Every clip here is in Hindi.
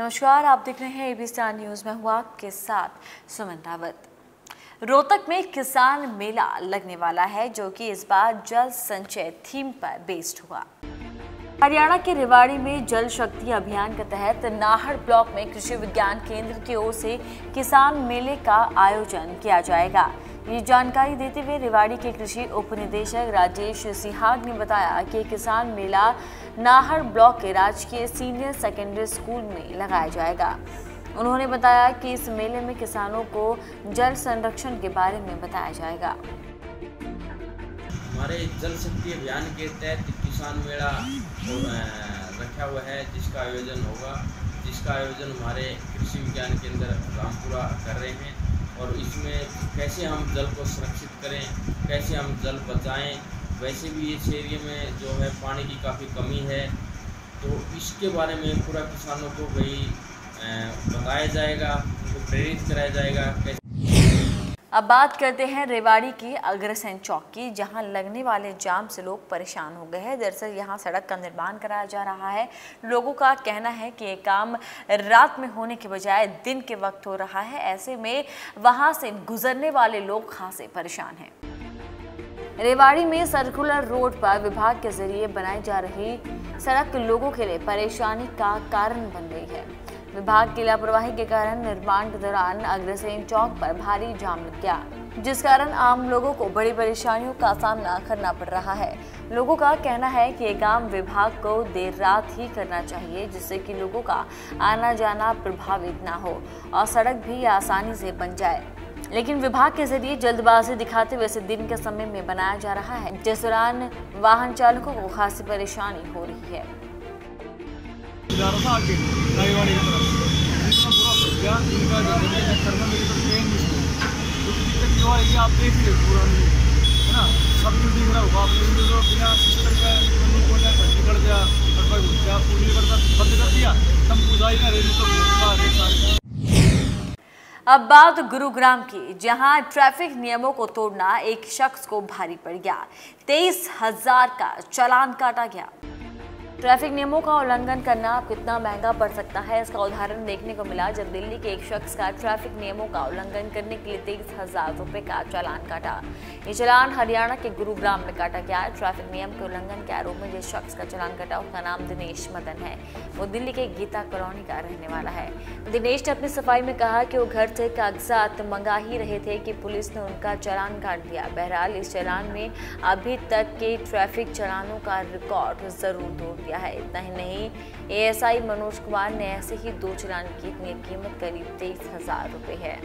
नमस्कार, आप देख रहे हैं एबीसी न्यूज में हूँ आपके साथ सुमन रावत। रोहतक में किसान मेला लगने वाला है जो कि इस बार जल संचय थीम पर बेस्ड हुआ। हरियाणा के रेवाड़ी में जल शक्ति अभियान के तहत नाहर ब्लॉक में कृषि विज्ञान केंद्र की ओर से किसान मेले का आयोजन किया जाएगा। ये जानकारी देते हुए रेवाड़ी के कृषि उप निदेशक राजेश सिहाग ने बताया कि किसान मेला नाहर ब्लॉक के राजकीय सीनियर सेकेंडरी स्कूल में लगाया जाएगा। उन्होंने बताया कि इस मेले में किसानों को जल संरक्षण के बारे में बताया जाएगा। हमारे जल शक्ति अभियान के तहत किसान मेला रखा हुआ है जिसका आयोजन हमारे कृषि विज्ञान केंद्र रामपुरा कर रहे हैं। और इसमें कैसे हम जल को सुरक्षित करें, कैसे हम जल बचाएं। वैसे भी इस एरिया में जो है पानी की काफ़ी कमी है, तो इसके बारे में पूरा किसानों को वही बताया जाएगा, उनको प्रेरित कराया जाएगा। अब बात करते हैं रेवाड़ी की अग्रसेन चौक की, जहां लगने वाले जाम से लोग परेशान हो गए हैं। दरअसल यहां सड़क का निर्माण कराया जा रहा है। लोगों का कहना है कि ये काम रात में होने के बजाय दिन के वक्त हो रहा है। ऐसे में वहां से गुजरने वाले लोग खासे परेशान हैं। रेवाड़ी में सर्कुलर रोड पर विभाग के जरिए बनाई जा रही सड़क लोगों के लिए परेशानी का कारण बन गई है। विभाग की लापरवाही के कारण निर्माण के दौरान अग्रसेन चौक पर भारी जाम लग गया, जिस कारण आम लोगों को बड़ी परेशानियों का सामना करना पड़ रहा है। लोगों का कहना है कि ये काम विभाग को देर रात ही करना चाहिए, जिससे कि लोगों का आना जाना प्रभावित ना हो और सड़क भी आसानी से बन जाए। लेकिन विभाग के जरिए जल्दबाजी दिखाते हुए इसे दिन के समय में बनाया जा रहा है, जिस दौरान वाहन चालकों को खासी परेशानी हो रही है। आप देख लीजिए पूरा है ना, सब कुछ दिख रहा होगा आपने। बिना सिस्टम का निकल गया और पूरी बंद कर दिया, सब पूजा ही अब बात गुरुग्राम की, जहां ट्रैफिक नियमों को तोड़ना एक शख्स को भारी पड़ गया। 23,000 का चालान काटा गया। ट्रैफिक नियमों का उल्लंघन करना अब कितना महंगा पड़ सकता है, इसका उदाहरण देखने को मिला जब दिल्ली के एक शख्स का ट्रैफिक नियमों का उल्लंघन करने के लिए 23,000 रुपए का चालान काटा। ये चालान हरियाणा के गुरुग्राम में काटा गया। ट्रैफिक नियम के उल्लंघन के आरोप में जिस शख्स का चालान कटा उसका नाम दिनेश मदन है। वो दिल्ली के गीता कॉलोनी का रहने वाला है। दिनेश ने अपनी सफाई में कहा कि वो घर से कागजात मंगा ही रहे थे कि पुलिस ने उनका चालान काट दिया। बहरहाल इस चालान में अभी तक के ट्रैफिक चालानों का रिकॉर्ड जरूर तोड़ दिया है। इतना ही नहीं, एएसआई मनोज कुमार ने ऐसे ही 2 चालान की कीमत करीब 23,000 रुपए है।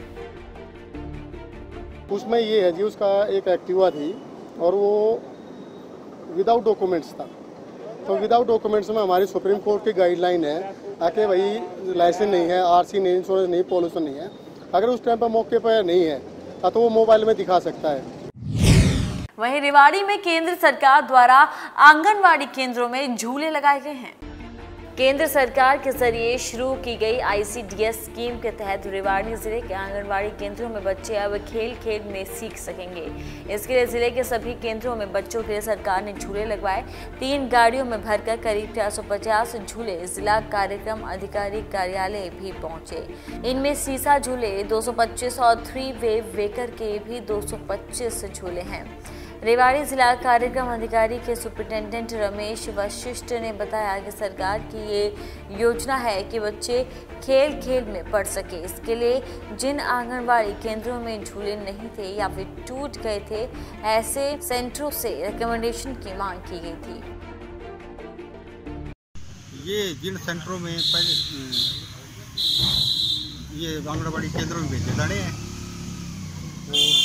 उसमें ये है जी, उसका एक एक्टिवा थी और वो विदाउट डॉक्यूमेंट्स था। तो विदाउट डॉक्यूमेंट्स में हमारी सुप्रीम कोर्ट की गाइडलाइन है कि भाई लाइसेंस नहीं है, आरसी नहीं, इंश्योरेंस नहीं, पॉल्यूशन नहीं है। अगर उस टाइम पर मौके पर नहीं है तो वो मोबाइल में दिखा सकता है। वहीं रेवाड़ी में केंद्र सरकार द्वारा आंगनवाड़ी केंद्रों में झूले लगाए गए हैं। केंद्र सरकार के जरिए शुरू की गई ICDS स्कीम के तहत रेवाड़ी जिले के आंगनवाड़ी केंद्रों में बच्चे अब खेल खेल में सीख सकेंगे। इसके लिए जिले के सभी केंद्रों में बच्चों के लिए सरकार ने झूले लगवाए। 3 गाड़ियों में भरकर करीब 450 झूले जिला कार्यक्रम अधिकारी कार्यालय भी पहुंचे। इनमें सीसा झूले 225 और 3 वे वेकर के भी 225 झूले हैं। रेवाड़ी जिला कार्यक्रम अधिकारी के सुपरिटेंडेंट रमेश वशिष्ठ ने बताया कि सरकार की ये योजना है कि बच्चे खेल खेल में पढ़ सके। इसके लिए जिन आंगनवाड़ी केंद्रों में झूले नहीं थे या फिर टूट गए थे, ऐसे सेंटरों से रिकमेंडेशन की मांग की गई थी। ये जिन सेंटरों में ये आंगनवाड़ी केंद्रों में भेजे जाने हैं, और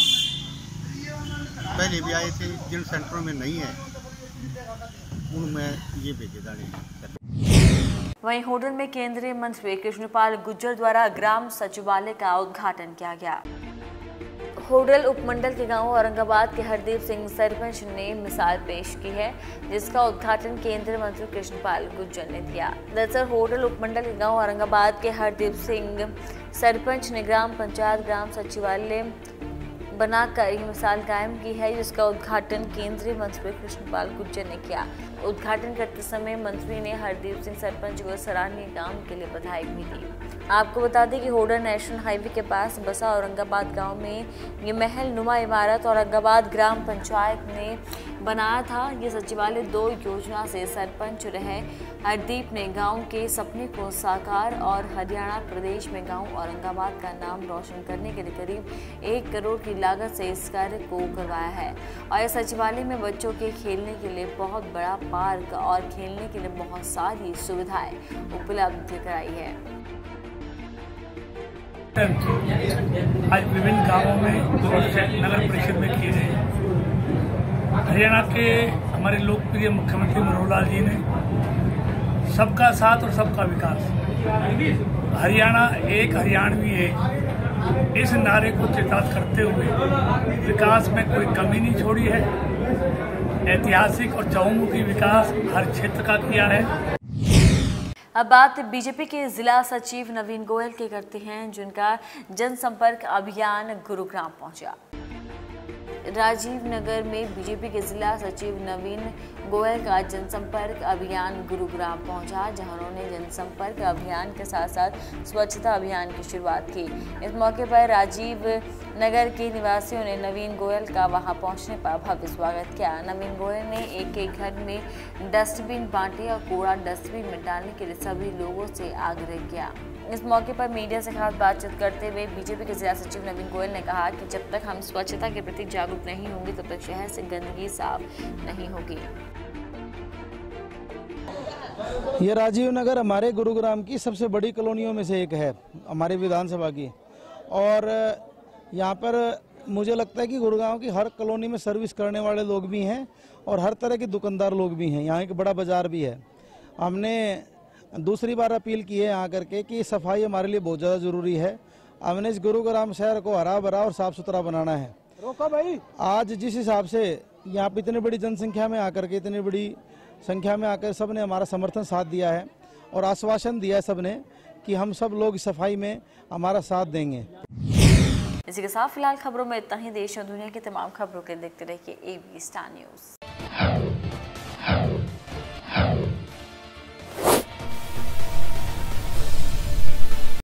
पहले भी आए थे, जिन सेंटरों में नहीं है उनमें ये भेजे जाने हैं। वहीं होडल में केंद्रीय मंत्री कृष्णपाल गुर्जर द्वारा ग्राम सचिवालय का उद्घाटन किया गया। होडल उपमंडल के गांव औरंगाबाद के हरदीप सिंह सरपंच ने मिसाल पेश की है, जिसका उद्घाटन केंद्रीय मंत्री कृष्णपाल गुर्जर ने किया। दरअसल होडल उपमंडल के गांव औरंगाबाद के हरदीप सिंह सरपंच ने ग्राम पंचायत ग्राम सचिवालय बनाकर ये मिसाल कायम की है, जिसका उद्घाटन केंद्रीय मंत्री कृष्णपाल गुर्जर ने किया। उद्घाटन करते समय मंत्री ने हरदीप सिंह सरपंच को सराहनीय काम के लिए बधाई भी दी। आपको बता दें कि होडर नेशनल हाईवे के पास बसा औरंगाबाद गांव में ये महल नुमा इमारत औरंगाबाद ग्राम पंचायत ने बनाया था। ये सचिवालय 2 योजना से सरपंच रहे हरदीप ने गांव के सपने को साकार और हरियाणा प्रदेश में गांव औरंगाबाद का नाम रोशन करने के लिए करीब 1 करोड़ की लागत से इस कार्य को करवाया है। और इस सचिवालय में बच्चों के खेलने के लिए बहुत बड़ा पार्क और खेलने के लिए बहुत सारी सुविधाएं उपलब्ध कराई है। आज विभिन्न गांवों में नगर परिषद में किए गए। हरियाणा के हमारे लोकप्रिय मुख्यमंत्री मनोहर लाल जी ने सबका साथ और सबका विकास, हरियाणा एक हरियाणवी एक, इस नारे को चितार्थ करते हुए विकास में कोई कमी नहीं छोड़ी है। ऐतिहासिक और चहुमुखी विकास हर क्षेत्र का किया है। अब बात बीजेपी के जिला सचिव नवीन गोयल की करते हैं, जिनका जनसंपर्क अभियान गुरुग्राम पहुंचा। राजीव नगर में बीजेपी के जिला सचिव नवीन गोयल का जनसंपर्क अभियान गुरुग्राम पहुंचा, जहां उन्होंने जनसंपर्क अभियान के साथ साथ स्वच्छता अभियान की शुरुआत की। इस मौके पर राजीव नगर के निवासियों ने नवीन गोयल का वहां पहुंचने पर भव्य स्वागत किया। नवीन गोयल ने एक घर में डस्टबिन बांटे और कूड़ा डस्टबिन में डालने के लिए सभी लोगों से आग्रह किया। इस मौके पर मीडिया से खास बातचीत करते हुए बीजेपी के जिला सचिव नवीन गोयल ने कहा कि जब तक हम स्वच्छता के प्रति जागरूक नहीं होंगे तब तक शहर से गंदगी साफ नहीं होगी। ये राजीव नगर हमारे गुरुग्राम की सबसे बड़ी कॉलोनियों में से एक है, हमारे विधानसभा की। और यहाँ पर मुझे लगता है कि गुरुग्राम की हर कॉलोनी में सर्विस करने वाले लोग भी हैं और हर तरह के दुकानदार लोग भी हैं। यहाँ एक बड़ा बाजार भी है। हमने दूसरी बार अपील की है यहाँ करके कि सफाई हमारे लिए बहुत ज़्यादा ज़रूरी है। हमने इस गुरुग्राम शहर को हरा भरा और साफ़ सुथरा बनाना है। रोका भाई। आज जिस हिसाब से यहाँ पर इतनी बड़ी जनसंख्या में आकर के, इतनी बड़ी संख्या में आकर सब ने हमारा समर्थन साथ दिया है और आश्वासन दिया है सब ने कि हम सब लोग सफाई में हमारा साथ देंगे। इसी के साथ फिलहाल खबरों में इतना ही। देश और दुनिया की तमाम खबरों के देखते रहिए AB स्टार न्यूज़।